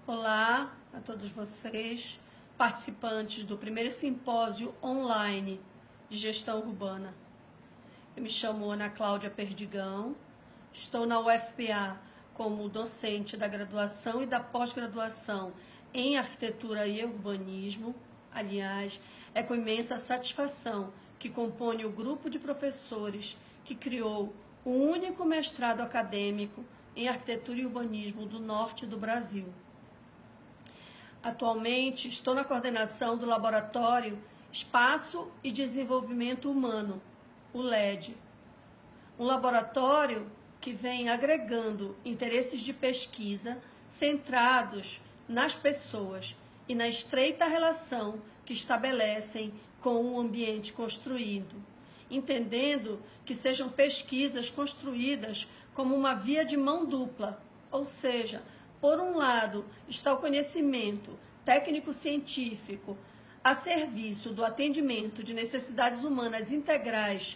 Olá a todos vocês, participantes do primeiro simpósio online de gestão urbana. Eu me chamo Ana Cláudia Perdigão, estou na UFPA como docente da graduação e da pós-graduação em arquitetura e urbanismo. Aliás, é com imensa satisfação que componho o grupo de professores que criou o único mestrado acadêmico em arquitetura e urbanismo do norte do Brasil. Atualmente, estou na coordenação do Laboratório Espaço e Desenvolvimento Humano, o LED. Um laboratório que vem agregando interesses de pesquisa centrados nas pessoas e na estreita relação que estabelecem com o ambiente construído, entendendo que sejam pesquisas construídas como uma via de mão dupla, ou seja, por um lado, está o conhecimento técnico-científico a serviço do atendimento de necessidades humanas integrais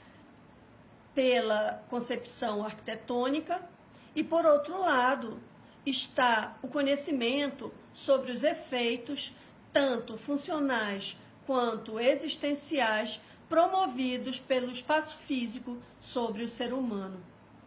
pela concepção arquitetônica, e, por outro lado, está o conhecimento sobre os efeitos, tanto funcionais quanto existenciais, promovidos pelo espaço físico sobre o ser humano.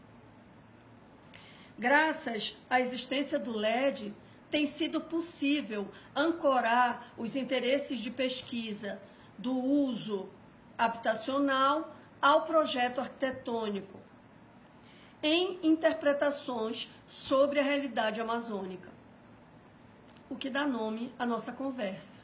Graças à existência do LED, tem sido possível ancorar os interesses de pesquisa do uso habitacional ao projeto arquitetônico, em interpretações sobre a realidade amazônica, o que dá nome à nossa conversa.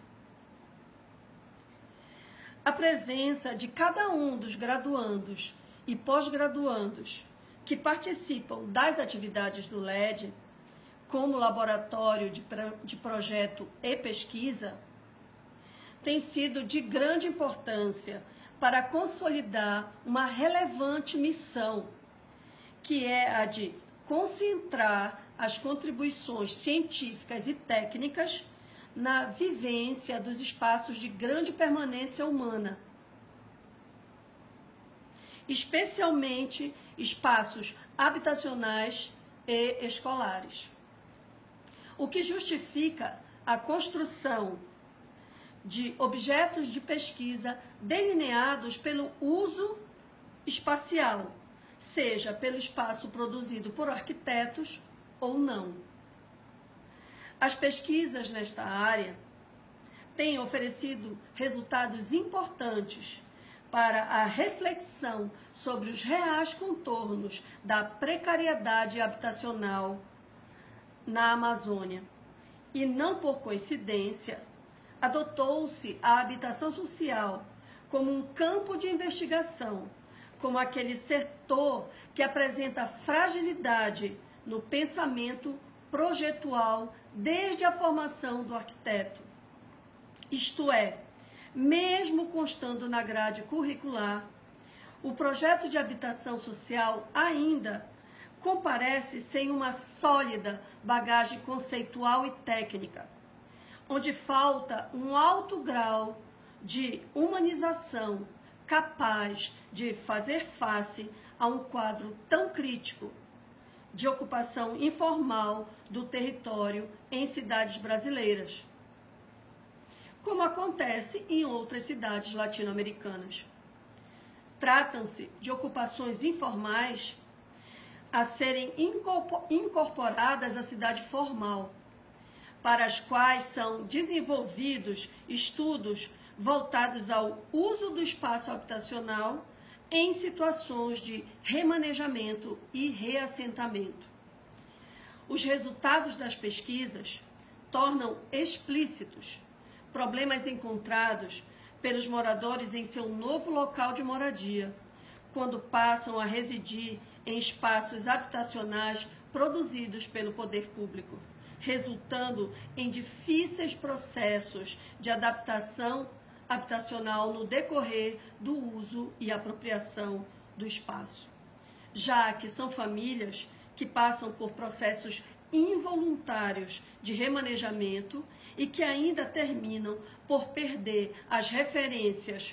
A presença de cada um dos graduandos e pós-graduandos que participam das atividades do LED, como laboratório de projeto e pesquisa, tem sido de grande importância para consolidar uma relevante missão, que é a de concentrar as contribuições científicas e técnicas na vivência dos espaços de grande permanência humana, especialmente espaços habitacionais e escolares. O que justifica a construção de objetos de pesquisa delineados pelo uso espacial, seja pelo espaço produzido por arquitetos ou não. As pesquisas nesta área têm oferecido resultados importantes para a reflexão sobre os reais contornos da precariedade habitacional na Amazônia. E não por coincidência, adotou-se a habitação social como um campo de investigação, como aquele setor que apresenta fragilidade no pensamento projetual desde a formação do arquiteto. Isto é, mesmo constando na grade curricular, o projeto de habitação social ainda comparece sem uma sólida bagagem conceitual e técnica, onde falta um alto grau de humanização capaz de fazer face a um quadro tão crítico de ocupação informal do território em cidades brasileiras, como acontece em outras cidades latino-americanas. Tratam-se de ocupações informais a serem incorporadas à cidade formal, para as quais são desenvolvidos estudos voltados ao uso do espaço habitacional em situações de remanejamento e reassentamento. Os resultados das pesquisas tornam explícitos problemas encontrados pelos moradores em seu novo local de moradia, quando passam a residir em espaços habitacionais produzidos pelo poder público, resultando em difíceis processos de adaptação habitacional no decorrer do uso e apropriação do espaço, já que são famílias que passam por processos involuntários de remanejamento e que ainda terminam por perder as referências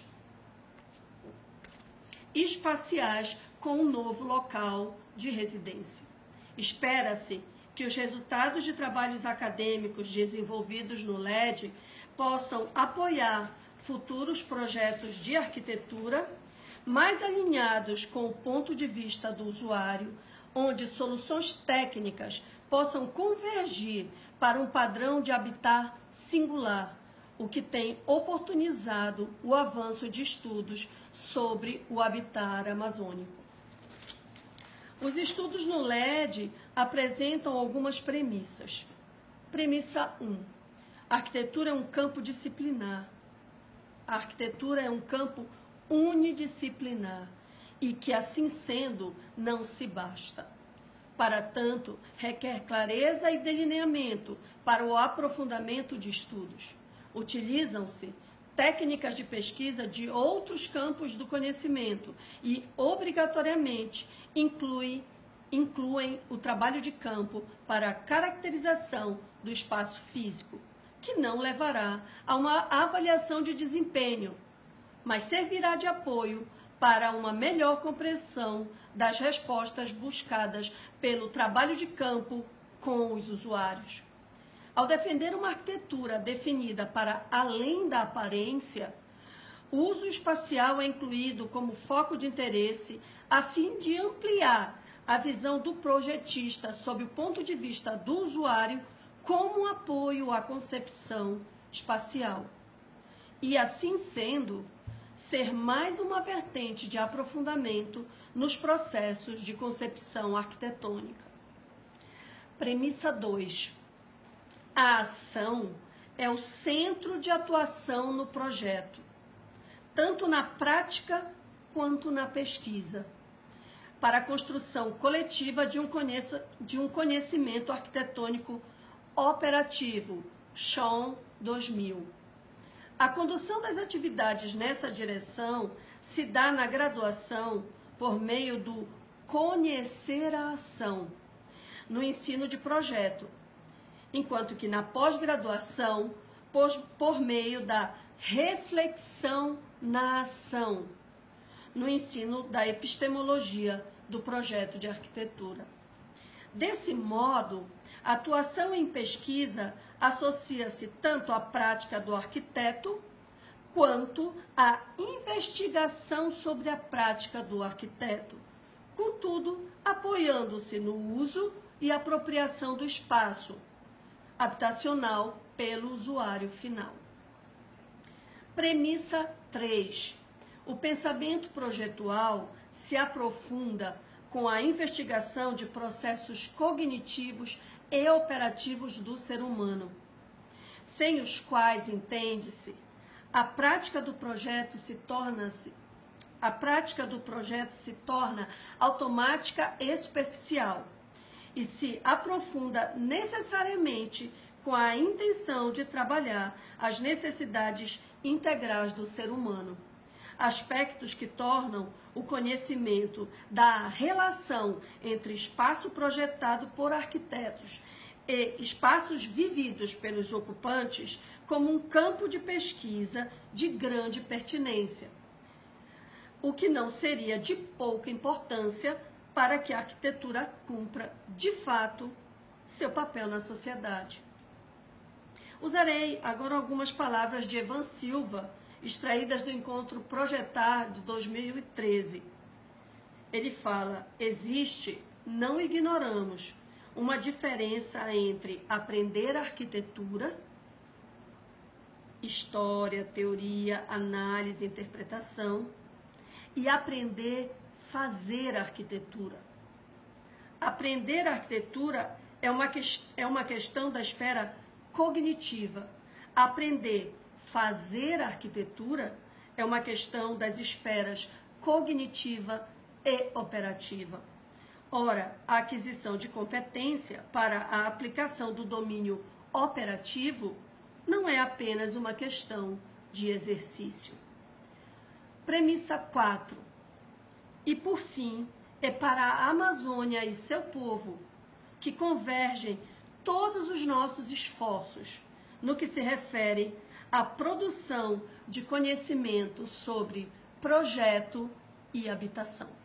espaciais com um novo local de residência. Espera-se que os resultados de trabalhos acadêmicos desenvolvidos no LED possam apoiar futuros projetos de arquitetura mais alinhados com o ponto de vista do usuário, onde soluções técnicas possam convergir para um padrão de habitat singular, o que tem oportunizado o avanço de estudos sobre o habitat amazônico. Os estudos no LED apresentam algumas premissas. Premissa 1. A arquitetura é um campo disciplinar. A arquitetura é um campo unidisciplinar e que, assim sendo, não se basta. Para tanto, requer clareza e delineamento para o aprofundamento de estudos. Utilizam-se técnicas de pesquisa de outros campos do conhecimento e, obrigatoriamente, incluem o trabalho de campo para a caracterização do espaço físico, que não levará a uma avaliação de desempenho, mas servirá de apoio para uma melhor compreensão das respostas buscadas pelo trabalho de campo com os usuários. Ao defender uma arquitetura definida para além da aparência, o uso espacial é incluído como foco de interesse a fim de ampliar a visão do projetista sob o ponto de vista do usuário como um apoio à concepção espacial. E, assim sendo, ser mais uma vertente de aprofundamento nos processos de concepção arquitetônica. Premissa 2. A ação é o centro de atuação no projeto, tanto na prática quanto na pesquisa, para a construção coletiva de um conhecimento arquitetônico operativo, Chon 2000. A condução das atividades nessa direção se dá na graduação por meio do conhecer a ação, no ensino de projeto, enquanto que na pós-graduação, por meio da reflexão na ação, no ensino da epistemologia do projeto de arquitetura. Desse modo, a atuação em pesquisa associa-se tanto à prática do arquiteto, quanto à investigação sobre a prática do arquiteto, contudo, apoiando-se no uso e apropriação do espaço habitacional pelo usuário final. Premissa 3. O pensamento projetual se aprofunda com a investigação de processos cognitivos e operativos do ser humano, sem os quais, entende-se, a prática do projeto se torna automática e superficial e se aprofunda necessariamente com a intenção de trabalhar as necessidades integrais do ser humano, aspectos que tornam o conhecimento da relação entre espaço projetado por arquitetos e espaços vividos pelos ocupantes como um campo de pesquisa de grande pertinência, o que não seria de pouca importância para que a arquitetura cumpra, de fato, seu papel na sociedade. Usarei agora algumas palavras de Evan Silva, extraídas do encontro Projetar de 2013. Ele fala: existe, não ignoramos, uma diferença entre aprender arquitetura, história, teoria, análise, interpretação, e aprender fazer arquitetura. Aprender arquitetura é uma questão da esfera cognitiva. Aprender fazer arquitetura é uma questão das esferas cognitiva e operativa. Ora, a aquisição de competência para a aplicação do domínio operativo não é apenas uma questão de exercício. Premissa 4. E, por fim, é para a Amazônia e seu povo que convergem todos os nossos esforços no que se refere à produção de conhecimento sobre projeto e habitação.